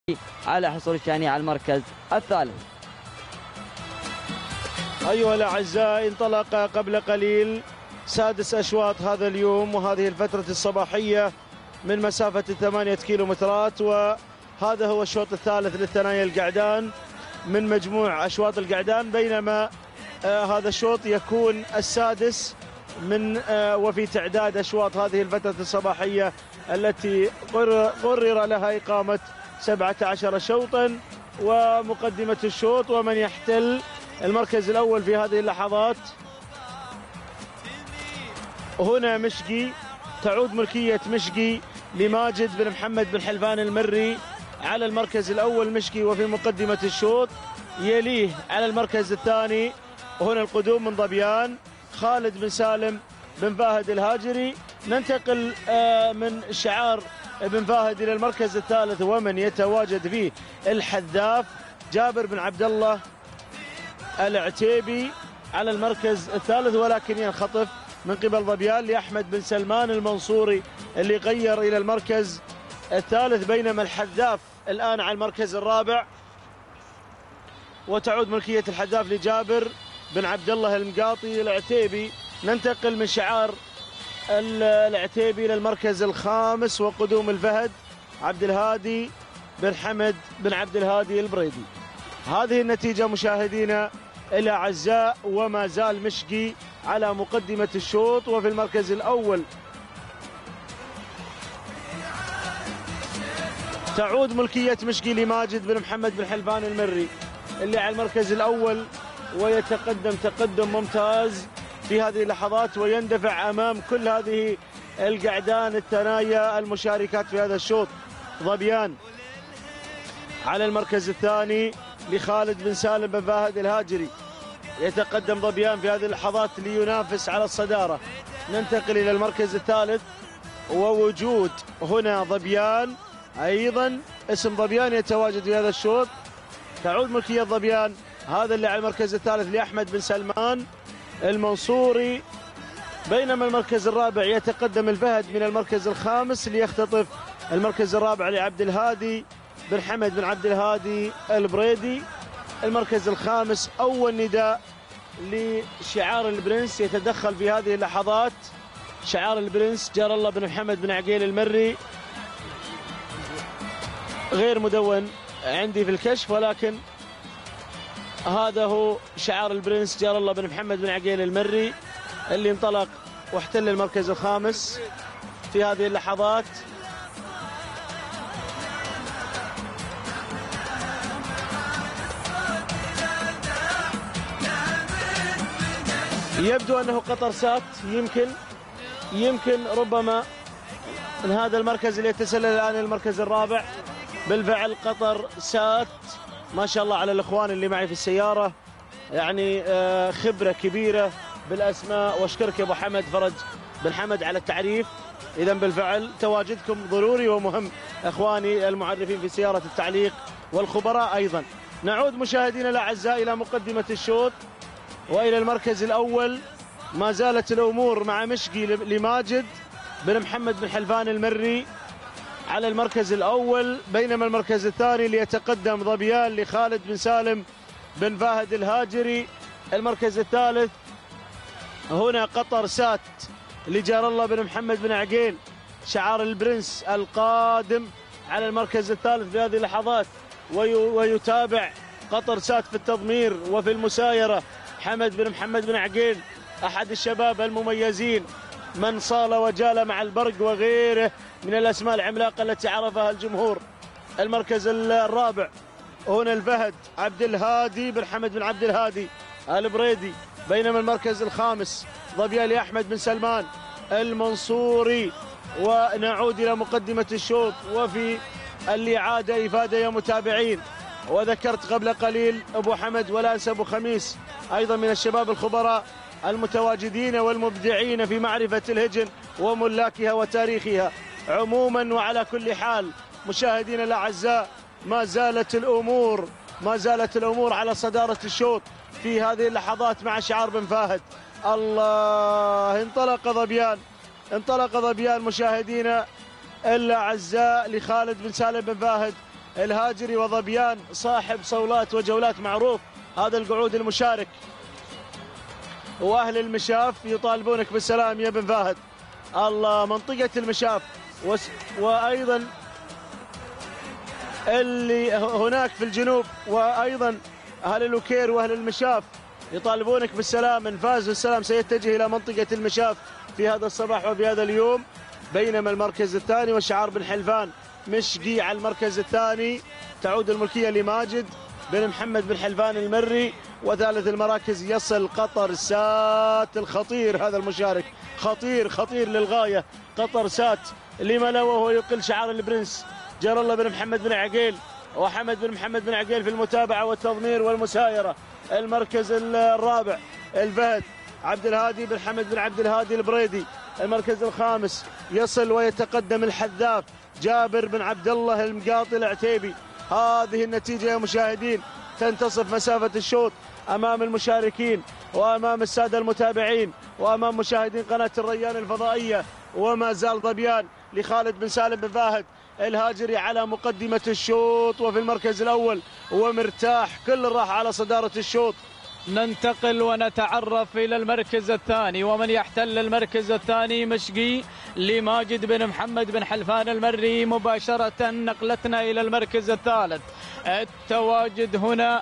على حصول الشاني على المركز الثالث. أيها الأعزاء، انطلق قبل قليل سادس أشواط هذا اليوم وهذه الفترة الصباحية من مسافة 8 كيلومترات، وهذا هو الشوط الثالث للثنايا القعدان من مجموع أشواط القعدان، بينما هذا الشوط يكون السادس من وفي تعداد أشواط هذه الفترة الصباحية التي قرر لها إقامة 17 شوطا. ومقدمة الشوط ومن يحتل المركز الأول في هذه اللحظات هنا مشقي، تعود ملكية مشقي لماجد بن محمد بن حلفان المري على المركز الأول مشقي وفي مقدمة الشوط. يليه على المركز الثاني هنا القدوم من ظبيان خالد بن سالم بن فاهد الهاجري. ننتقل من شعار بن فاهد إلى المركز الثالث ومن يتواجد فيه الحذاف جابر بن عبد الله العتيبي على المركز الثالث، ولكن ينخطف من قبل ظبيان لأحمد بن سلمان المنصوري اللي غير إلى المركز الثالث، بينما الحذاف الآن على المركز الرابع وتعود ملكية الحذاف لجابر بن عبد الله المقاطي العتيبي. ننتقل من شعار العتيبي إلى المركز الخامس وقدوم الفهد عبد الهادي بن حمد بن عبد الهادي البريدي. هذه النتيجة مشاهدينا الأعزاء، وما زال مشقي على مقدمة الشوط وفي المركز الأول. تعود ملكية مشقي لماجد بن محمد بن حلفان المري اللي على المركز الأول ويتقدم تقدم ممتاز في هذه اللحظات ويندفع أمام كل هذه القعدان الثنايا المشاركات في هذا الشوط. ظبيان على المركز الثاني لخالد بن سالم بن فاهد الهاجري، يتقدم ظبيان في هذه اللحظات لينافس على الصدارة. ننتقل إلى المركز الثالث ووجود هنا ظبيان، أيضا اسم ظبيان يتواجد في هذا الشوط. تعود ملكية ظبيان هذا اللي على المركز الثالث لأحمد بن سلمان المنصوري، بينما المركز الرابع يتقدم الفهد من المركز الخامس ليختطف المركز الرابع لعبد الهادي بن حمد بن عبد الهادي البريدي. المركز الخامس أول نداء لشعار البرنس يتدخل في هذه اللحظات شعار البرنس جار الله بن محمد بن عقيل المري، غير مدون عندي في الكشف، ولكن هذا هو شعار البرنس جار الله بن محمد بن عقيل المري اللي انطلق واحتل المركز الخامس في هذه اللحظات. يبدو أنه قطر سات، يمكن ربما من هذا المركز اللي يتسلل الآن المركز الرابع. بالفعل قطر سات، ما شاء الله على الإخوان اللي معي في السيارة، يعني خبرة كبيرة بالأسماء. واشكرك يا أبو حمد فرج بن حمد على التعريف. إذا بالفعل تواجدكم ضروري ومهم إخواني المعرفين في سيارة التعليق والخبراء أيضا. نعود مشاهدينا الأعزاء إلى مقدمة الشوط وإلى المركز الأول. ما زالت الأمور مع مشقي لماجد بن محمد بن حلفان المري على المركز الأول، بينما المركز الثاني ليتقدم ظبيان لخالد بن سالم بن فاهد الهاجري. المركز الثالث هنا قطر سات لجار الله بن محمد بن عقيل شعار البرنس القادم على المركز الثالث في هذه اللحظات، ويتابع قطر سات في التضمير وفي المسايرة حمد بن محمد بن عقيل أحد الشباب المميزين من صال وجال مع البرق وغيره من الأسماء العملاقة التي عرفها الجمهور. المركز الرابع هنا الفهد عبد الهادي بن حمد بن عبد الهادي البريدي، بينما المركز الخامس ظبيان أحمد بن سلمان المنصوري. ونعود إلى مقدمة الشوط وفي الإعادة إفادة يا متابعين. وذكرت قبل قليل أبو حمد ولا أنسى أبو خميس أيضا من الشباب الخبراء المتواجدين والمبدعين في معرفة الهجن وملاكها وتاريخها عموما. وعلى كل حال مشاهدينا الأعزاء، ما زالت الأمور على صدارة الشوط في هذه اللحظات مع شعار بن فاهد. الله، انطلق ظبيان مشاهدينا الأعزاء لخالد بن سالم بن فاهد الهاجري وظبيان صاحب صولات وجولات معروف هذا القعود المشارك. واهل المشاف يطالبونك بالسلام يا بن فهد. الله منطقة المشاف وايضا اللي هناك في الجنوب، وايضا اهل الوكير واهل المشاف يطالبونك بالسلام. ان فاز بالسلام سيتجه الى منطقة المشاف في هذا الصباح وفي هذا اليوم. بينما المركز الثاني وشعار بن حلفان مشقي على المركز الثاني، تعود الملكية لماجد بن محمد بن حلفان المري. وثالث المراكز يصل قطر سات الخطير، هذا المشارك خطير خطير للغاية. قطر سات لما لا وهو يقل شعار البرنس جار الله بن محمد بن عقيل وحمد بن محمد بن عقيل في المتابعة والتضمير والمسايرة. المركز الرابع الفهد عبد الهادي بن حمد بن عبد الهادي البريدي. المركز الخامس يصل ويتقدم الحذاف جابر بن عبد الله المقاطي العتيبي. هذه النتيجة يا مشاهدين تنتصف مسافة الشوط أمام المشاركين وأمام السادة المتابعين وأمام مشاهدين قناة الريان الفضائية. وما زال ظبيان لخالد بن سالم بن فهد الهاجري على مقدمة الشوط وفي المركز الأول ومرتاح، كل الراحة على صدارة الشوط. ننتقل ونتعرف إلى المركز الثاني، ومن يحتل المركز الثاني مشقي لماجد بن محمد بن حلفان المري. مباشرة نقلتنا إلى المركز الثالث. التواجد هنا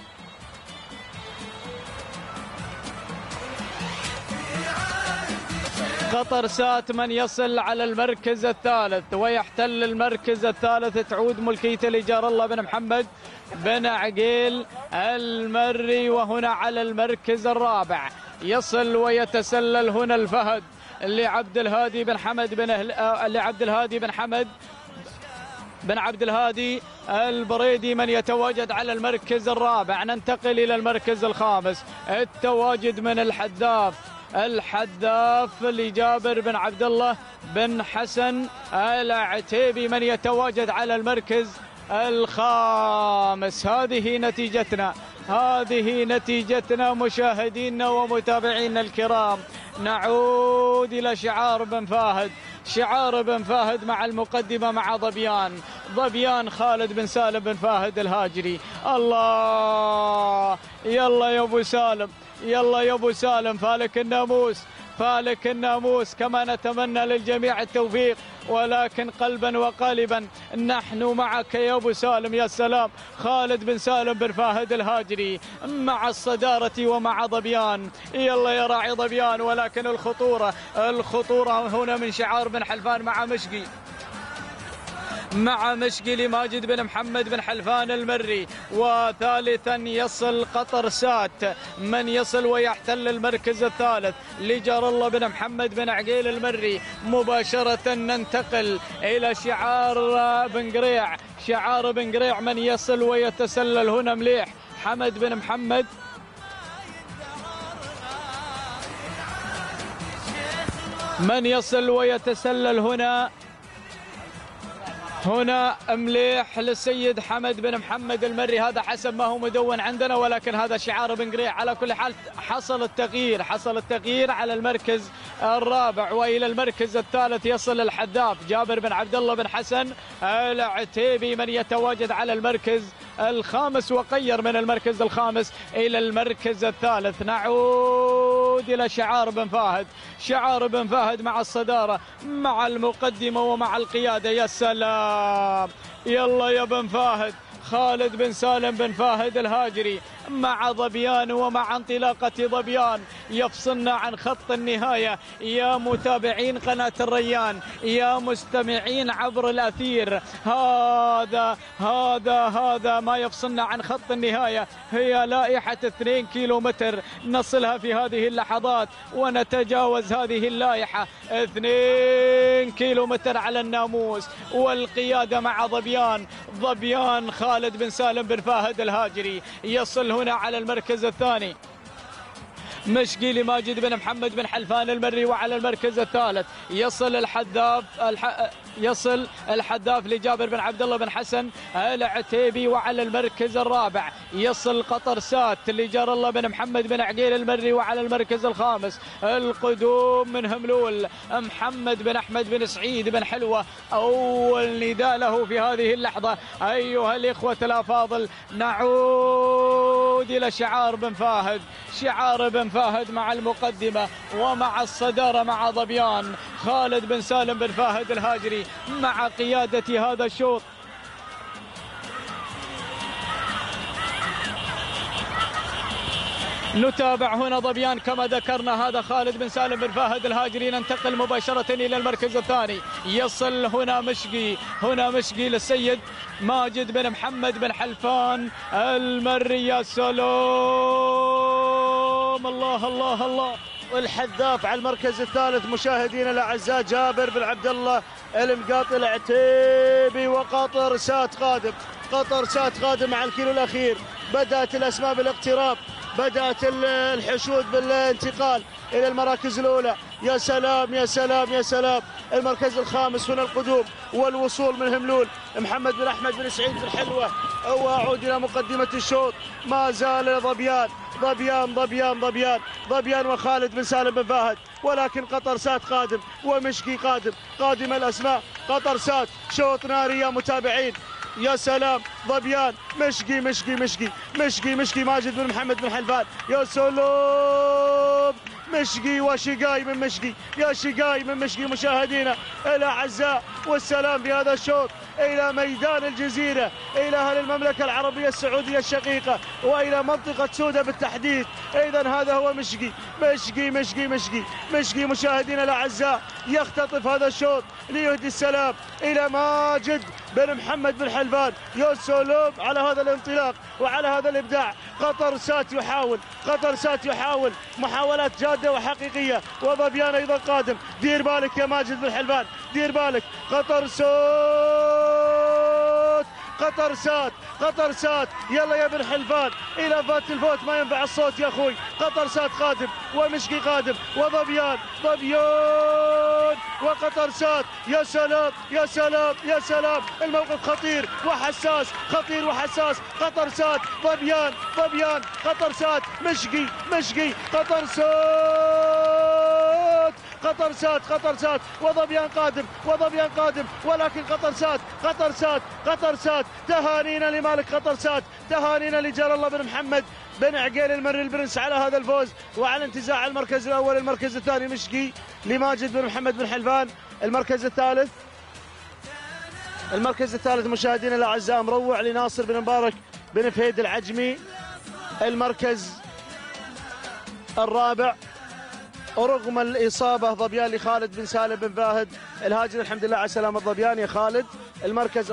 قطر سات من يصل على المركز الثالث ويحتل المركز الثالث. تعود ملكيته لجار الله بن محمد بن عقيل المري. وهنا على المركز الرابع يصل ويتسلل هنا الفهد لعبد الهادي بن حمد لعبد الهادي بن حمد بن عبد الهادي البريدي من يتواجد على المركز الرابع. ننتقل إلى المركز الخامس. التواجد من الحذاف لجابر بن عبد الله بن حسن العتيبي من يتواجد على المركز الخامس. هذه نتيجتنا مشاهدينا ومتابعينا الكرام. نعود إلى شعار بن فهد مع المقدمة مع ظبيان خالد بن سالم بن فهد الهاجري. الله يلا يا ابو سالم فالك الناموس كما نتمنى للجميع التوفيق، ولكن قلبا وقالبا نحن معك يا ابو سالم. يا سلام، خالد بن سالم بن فهد الهاجري مع الصدارة ومع ظبيان. يلا يا راعي ظبيان، ولكن الخطورة هنا من شعار بن حلفان مع مشقي لماجد بن محمد بن حلفان المري. وثالثا يصل قطر سات من يصل ويحتل المركز الثالث لجار الله بن محمد بن عقيل المري. مباشرة ننتقل إلى شعار بن قريع من يصل ويتسلل هنا مليح حمد بن محمد من يصل ويتسلل هنا مليح للسيد حمد بن محمد المري. هذا حسب ما هو مدون عندنا، ولكن هذا شعار بن قريع. على كل حال حصل التغيير على المركز الرابع. وإلى المركز الثالث يصل الحذاف جابر بن عبد الله بن حسن العتيبي من يتواجد على المركز الخامس، وغير من المركز الخامس إلى المركز الثالث. نعود إلى شعار بن فهد مع الصدارة مع المقدمة ومع القيادة. يا سلام، يلا يا بن فهد. خالد بن سالم بن فهد الهاجري مع ظبيان ومع انطلاقة ظبيان يفصلنا عن خط النهاية. يا متابعين قناة الريان، يا مستمعين عبر الأثير، هذا ما يفصلنا عن خط النهاية. هي لائحة 2 كيلومتر نصلها في هذه اللحظات ونتجاوز هذه اللائحة. 2 كيلومتر على الناموس، والقيادة مع ظبيان خالد بن سالم بن فهد الهاجري. يصل هنا على المركز الثاني مشقي لماجد بن محمد بن حلفان المري. وعلى المركز الثالث يصل يصل الحداف لجابر بن عبد الله بن حسن العتيبي. وعلى المركز الرابع يصل قطر سات لجار الله بن محمد بن عقيل المري. وعلى المركز الخامس القدوم من هملول محمد بن أحمد بن سعيد بن حلوة. أول نداء له في هذه اللحظة أيها الإخوة الأفاضل. نعود إلى شعار بن فاهد، شعار بن فاهد مع المقدمة ومع الصدارة مع ظبيان خالد بن سالم بن فاهد الهاجري مع قيادة هذا الشوط. نتابع هنا ظبيان كما ذكرنا، هذا خالد بن سالم بن فاهد الهاجري. ننتقل مباشرة إلى المركز الثاني. يصل هنا مشقي للسيد ماجد بن محمد بن حلفان المري. يا سلام، الله الله الله. والحذاف على المركز الثالث مشاهدينا الاعزاء جابر بن عبد الله المقاطي العتيبي. وقطر سات قادم، قطر سات قادم مع الكيلو الاخير. بدات الاسماء بالاقتراب، بدات الحشود بالانتقال الى المراكز الاولى. يا سلام يا سلام يا سلام. المركز الخامس هنا القدوم والوصول من هملول محمد بن احمد بن سعيد بن حلوه. واعود الى مقدمه الشوط. ما زال ضبيان وخالد بن سالم بن فهد. ولكن قطر سات قادم ومشقي قادم الاسماء. قطر سات شوط ناري يا متابعين. يا سلام، ظبيان مشقي ماجد بن محمد بن حلفان. يا سلام، مشقي وشقاي من مشقي، يا شقاي من مشقي. مشاهدينا الاعزاء والسلام في هذا الشوط الى ميدان الجزيره، الى اهل المملكه العربيه السعوديه الشقيقه، والى منطقه سوده بالتحديد. اذا هذا هو مشقي مشاهدينا الاعزاء. يختطف هذا الشوط ليهدي السلام الى ماجد بن محمد بن حلفان. يا سلام على هذا الانطلاق وعلى هذا الابداع. قطر سات يحاول محاولات جاده وحقيقيه. وظبيان ايضا قادم. دير بالك يا ماجد بن حلفان، دير بالك. قطر سات يلا يا بن حلفان الى فات الفوت ما ينفع الصوت يا اخوي. قطر سات قادم ومشقي قادم وظبيان وقطر سات. يا سلام يا سلام يا سلام. الموقف خطير وحساس. قطر سات ظبيان قطر سات مشقي قطر سات وظبيان قادم ولكن قطر سات. تهانينا لمالك قطر سات، تهانينا لجلال الله بن محمد بن عقيل المري البرنس على هذا الفوز وعلى انتزاع المركز الاول. المركز الثاني مشقي لماجد بن محمد بن حلفان. المركز الثالث مشاهدينا الاعزاء مروع لناصر بن مبارك بن فهيد العجمي. المركز الرابع رغم الإصابة ظبيان لخالد بن سالم بن فاهد الهاجري. الحمد لله على سلامة ظبيان يا خالد. المركز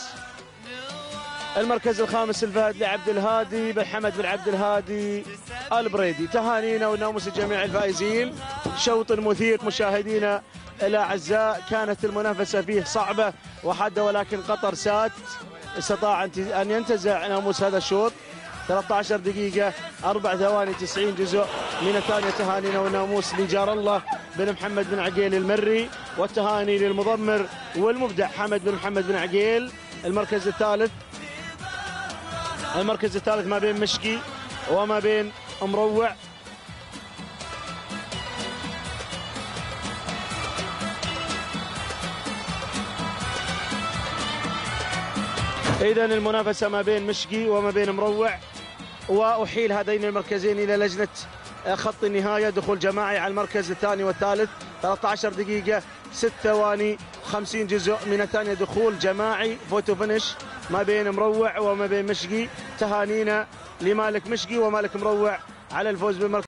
الخامس الفهد لعبد الهادي بن حمد بن عبد الهادي البريدي. تهانينا وناموس جميع الفائزين. شوط مثير مشاهدينا الأعزاء. كانت المنافسة فيه صعبة وحادة ولكن قطر سات استطاع أن ينتزع ناموس هذا الشوط. 13 دقيقة 4 ثواني 90 جزء من الثانية. تهانينا والناموس لجار الله بن محمد بن عقيل المري، والتهاني للمضمر والمبدع حمد بن محمد بن عقيل. المركز الثالث ما بين مشقي وما بين مروع. إذا المنافسة ما بين مشقي وما بين مروع. وأحيل هذين المركزين إلى لجنة خط النهاية. دخول جماعي على المركز الثاني والثالث. 13 دقيقة 6 ثواني 50 جزء من الثانية. دخول جماعي فوتو فينش ما بين مروع وما بين مشقي. تهانينا لمالك مشقي ومالك مروع على الفوز بالمركز.